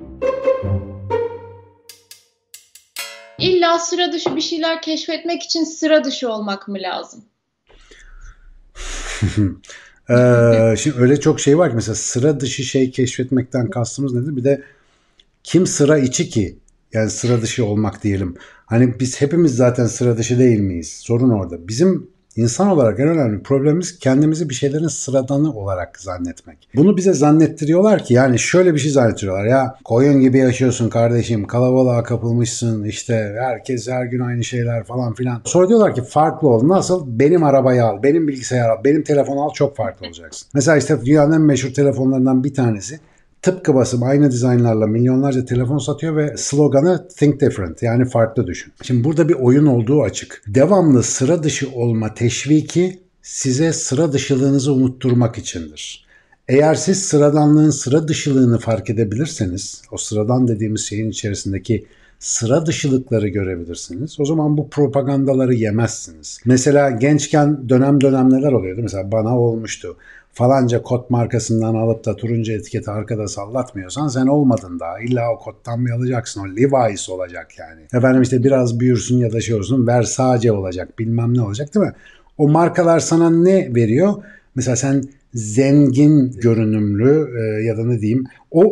İlla sıra dışı bir şeyler keşfetmek için sıra dışı olmak mı lazım? Şimdi öyle çok şey var ki mesela sıra dışı şey keşfetmekten kastımız nedir? Bir de kim sıra içi ki? Yani sıra dışı olmak diyelim. Hani biz hepimiz zaten sıra dışı değil miyiz? Sorun orada. Bizim insan olarak en önemli problemimiz kendimizi bir şeylerin sıradanı olarak zannetmek. Bunu bize zannettiriyorlar ki yani şöyle bir şey zannettiriyorlar. Ya koyun gibi yaşıyorsun kardeşim, kalabalığa kapılmışsın, işte herkes her gün aynı şeyler falan filan. Sonra diyorlar ki farklı ol. Nasıl? Benim arabayı al, benim bilgisayarı al, benim telefonu al, çok farklı olacaksın. Mesela işte dünyanın en meşhur telefonlarından bir tanesi tıpkı basım aynı dizaynlarla milyonlarca telefon satıyor ve sloganı Think Different, yani farklı düşün. Şimdi burada bir oyun olduğu açık. Devamlı sıra dışı olma teşviki size sıra dışılığınızı unutturmak içindir. Eğer siz sıradanlığın sıra dışılığını fark edebilirseniz, o sıradan dediğimiz şeyin içerisindeki sıra dışılıkları görebilirsiniz. O zaman bu propagandaları yemezsiniz. Mesela gençken dönem dönem neler oluyordu? Mesela bana olmuştu. Falanca kot markasından alıp da turuncu etiketi arkada sallatmıyorsan sen olmadın daha. İlla o kottan mı alacaksın? O Levi's olacak yani. Efendim işte biraz büyürsün ya da şey olsun Versace olacak, bilmem ne olacak, değil mi? O markalar sana ne veriyor? Mesela sen zengin görünümlü ya da ne diyeyim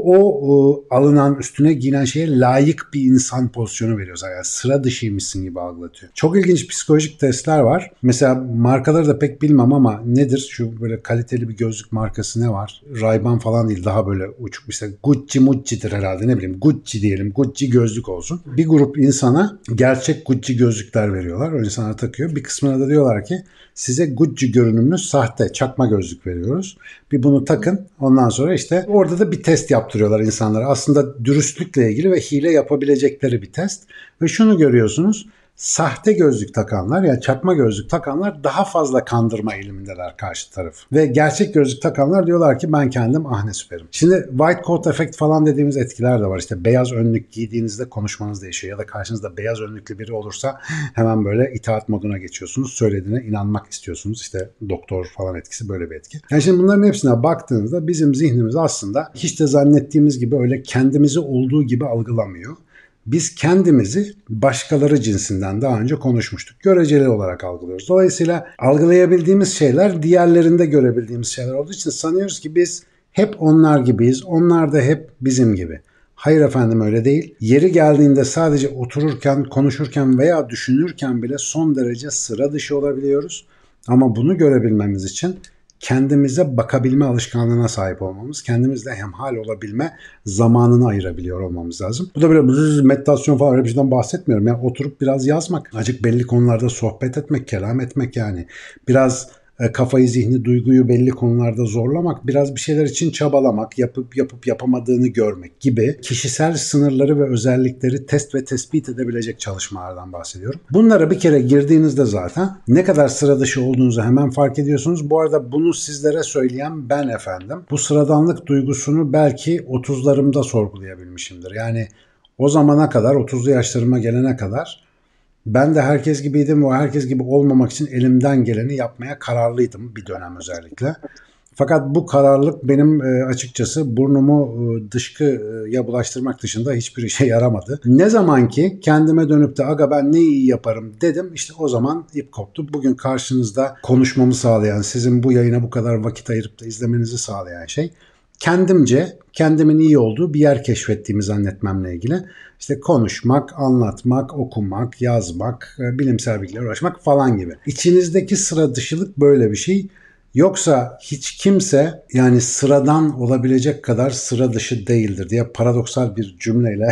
o alınan üstüne giyinen şeye layık bir insan pozisyonu veriyor. Yani sıra dışıymışsın gibi algılatıyor. Çok ilginç psikolojik testler var. Mesela markaları da pek bilmem ama nedir? Şu böyle kaliteli bir gözlük markası ne var? Ray-Ban falan değil, daha böyle uçuk işte Gucci'dir herhalde, ne bileyim Gucci diyelim. Gucci gözlük olsun. Bir grup insana gerçek Gucci gözlükler veriyorlar. O insana takıyor. Bir kısmına da diyorlar ki size Gucci görünümlü sahte çakma gözlük veriyoruz. Bir bunu takın. Ondan sonra işte orada da bir test yaptırıyorlar insanlara. Aslında dürüstlükle ilgili ve hile yapabilecekleri bir test. Ve şunu görüyorsunuz. Sahte gözlük takanlar, yani çakma gözlük takanlar daha fazla kandırma eğilimindeler karşı tarafı. Ve gerçek gözlük takanlar diyorlar ki ben kendim ne süperim. Şimdi white coat effect falan dediğimiz etkiler de var. İşte beyaz önlük giydiğinizde konuşmanız değişiyor. Ya da karşınızda beyaz önlüklü biri olursa hemen böyle itaat moduna geçiyorsunuz. Söylediğine inanmak istiyorsunuz. İşte doktor falan etkisi böyle bir etki. Yani şimdi bunların hepsine baktığınızda bizim zihnimiz aslında hiç de zannettiğimiz gibi öyle kendimizi olduğu gibi algılamıyor. Biz kendimizi başkaları cinsinden daha önce konuşmuştuk. Göreceli olarak algılıyoruz. Dolayısıyla algılayabildiğimiz şeyler diğerlerinde görebildiğimiz şeyler olduğu için sanıyoruz ki biz hep onlar gibiyiz. Onlar da hep bizim gibi. Hayır efendim, öyle değil. Yeri geldiğinde sadece otururken, konuşurken veya düşünürken bile son derece sıra dışı olabiliyoruz. Ama bunu görebilmemiz için kendimize bakabilme alışkanlığına sahip olmamız, kendimizle hemhal olabilme zamanını ayırabiliyor olmamız lazım. Bu da böyle meditasyon falan öyle bir şeyden bahsetmiyorum. Yani oturup biraz yazmak, azıcık belli konularda sohbet etmek, kelam etmek yani. Biraz kafayı, zihni, duyguyu belli konularda zorlamak, biraz bir şeyler için çabalamak, yapıp yapamadığını görmek gibi kişisel sınırları ve özellikleri test ve tespit edebilecek çalışmalardan bahsediyorum. Bunlara bir kere girdiğinizde zaten ne kadar sıra dışı olduğunuzu hemen fark ediyorsunuz. Bu arada bunu sizlere söyleyen ben efendim. Bu sıradanlık duygusunu belki 30'larımda sorgulayabilmişimdir. Yani o zamana kadar, 30'lu yaşlarıma gelene kadar ben de herkes gibiydim ve herkes gibi olmamak için elimden geleni yapmaya kararlıydım bir dönem özellikle. Fakat bu kararlılık benim açıkçası burnumu dışkıya bulaştırmak dışında hiçbir işe yaramadı. Ne zaman ki kendime dönüp de aga ben ne iyi yaparım dedim, işte o zaman ip koptu. Bugün karşınızda konuşmamı sağlayan, sizin bu yayına bu kadar vakit ayırıp da izlemenizi sağlayan şey kendimce kendimin iyi olduğu bir yer keşfettiğimi zannetmemle ilgili. İşte konuşmak, anlatmak, okumak, yazmak, bilimsel bilgiler uğraşmak falan gibi. İçinizdeki sıra dışılık böyle bir şey. Yoksa hiç kimse yani sıradan olabilecek kadar sıra dışı değildir diye paradoksal bir cümleyle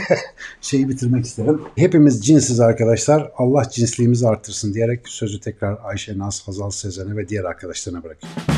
şeyi bitirmek isterim. Hepimiz cinsiz arkadaşlar. Allah cinsliğimizi artırsın diyerek sözü tekrar Ayşe Naz, Hazal Sezen'e ve diğer arkadaşlarına bırakıyorum.